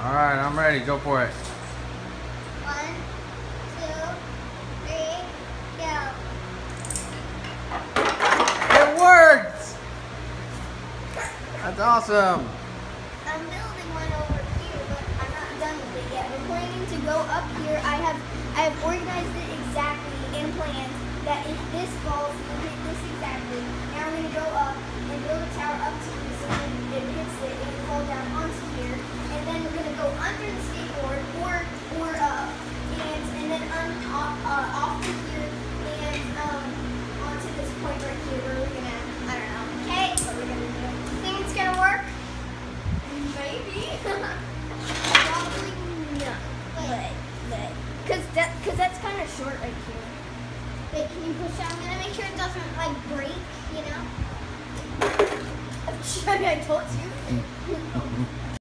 All right, I'm ready. Go for it. 1, 2, 3, go. It worked! That's awesome. I'm building one over here, but I'm not done with it yet. We're planning to go up here. I have organized it exactly in plans that if this falls, we'll hit this exactly. Now we're going to go up and build a tower up to this, so when it hits it, it will fall down onto here. And then we're going to go under the skateboard or and then off to here and onto this point right here where we're going to, I don't know, okay, what we're going to do. Think it's going to work? Maybe. Probably not. Because that's kind of short right here. Wait, can you push out? I'm going to make sure it doesn't, like, break, you know? I told you.